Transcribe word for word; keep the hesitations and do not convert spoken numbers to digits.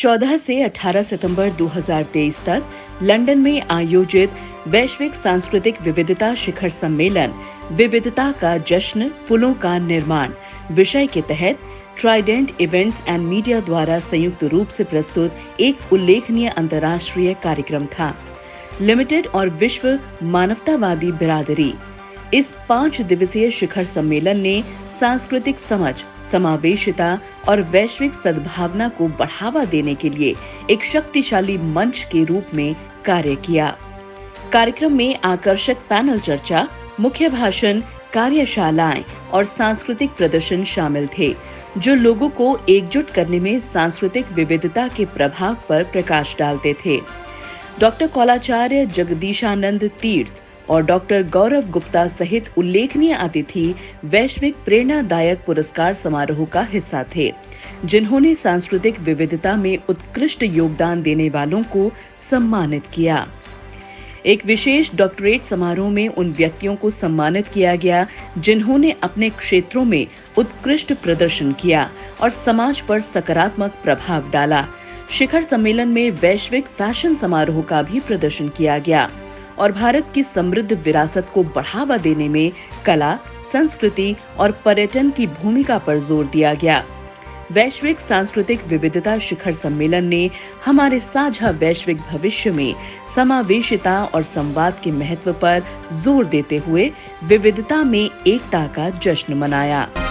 चौदह से अठारह सितंबर दो हज़ार तेईस तक लंदन में आयोजित वैश्विक सांस्कृतिक विविधता शिखर सम्मेलन विविधता का जश्न पुलों का निर्माण विषय के तहत ट्राइडेंट इवेंट्स एंड मीडिया द्वारा संयुक्त रूप से प्रस्तुत एक उल्लेखनीय अंतर्राष्ट्रीय कार्यक्रम था। लिमिटेड और विश्व मानवतावादी बिरादरी। इस पांच दिवसीय शिखर सम्मेलन ने सांस्कृतिक समझ, समावेशिता और वैश्विक सद्भावना को बढ़ावा देने के लिए एक शक्तिशाली मंच के रूप में कार्य किया। कार्यक्रम में आकर्षक पैनल चर्चा, मुख्य भाषण, कार्यशालाएं और सांस्कृतिक प्रदर्शन शामिल थे, जो लोगों को एकजुट करने में सांस्कृतिक विविधता के प्रभाव पर प्रकाश डालते थे। डॉक्टर कौलाचार्य जगदीशानंद तीर्थ और डॉक्टर गौरव गुप्ता सहित उल्लेखनीय अतिथि वैश्विक प्रेरणादायक पुरस्कार समारोह का हिस्सा थे, जिन्होंने सांस्कृतिक विविधता में उत्कृष्ट योगदान देने वालों को सम्मानित किया। एक विशेष डॉक्टरेट समारोह में उन व्यक्तियों को सम्मानित किया गया जिन्होंने अपने क्षेत्रों में उत्कृष्ट प्रदर्शन किया और समाज पर सकारात्मक प्रभाव डाला। शिखर सम्मेलन में वैश्विक फैशन समारोह का भी प्रदर्शन किया गया और भारत की समृद्ध विरासत को बढ़ावा देने में कला, संस्कृति और पर्यटन की भूमिका पर जोर दिया गया। वैश्विक सांस्कृतिक विविधता शिखर सम्मेलन ने हमारे साझा वैश्विक भविष्य में समावेशिता और संवाद के महत्व पर जोर देते हुए विविधता में एकता का जश्न मनाया।